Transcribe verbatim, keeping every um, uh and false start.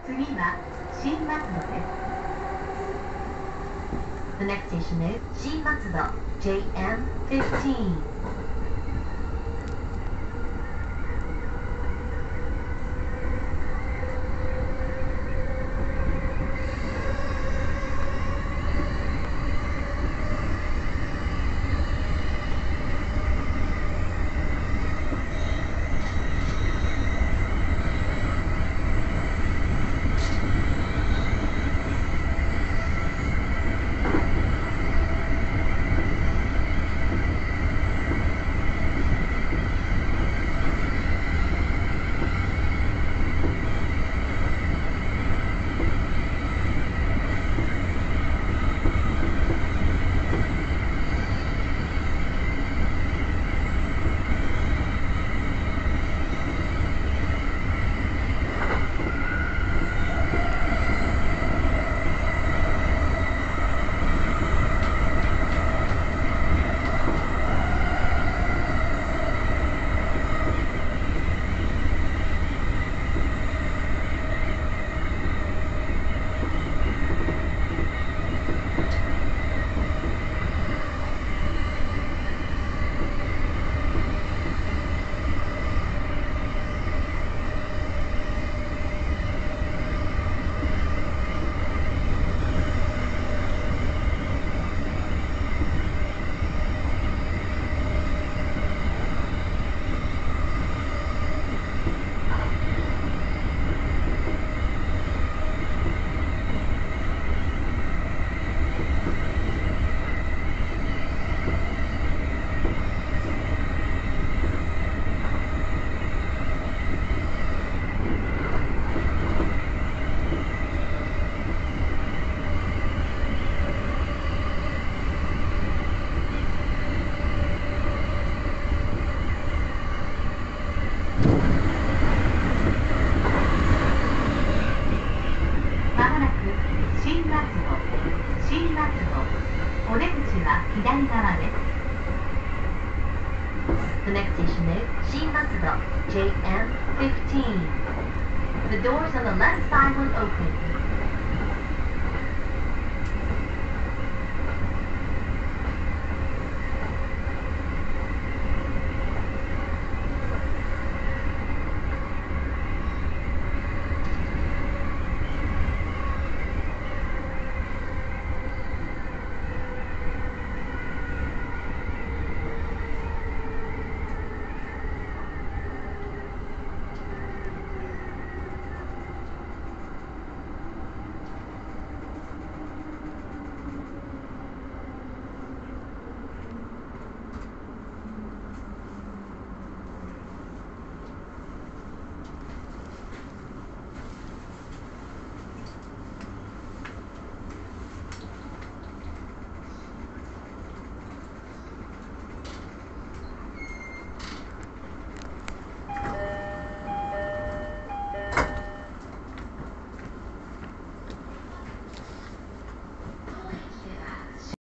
次は新松戸です。The next station is 新松戸 ジェイエムフィフティーン. The next station is 新松戸 ジェイエムフィフティーン. The doors on the left side will open.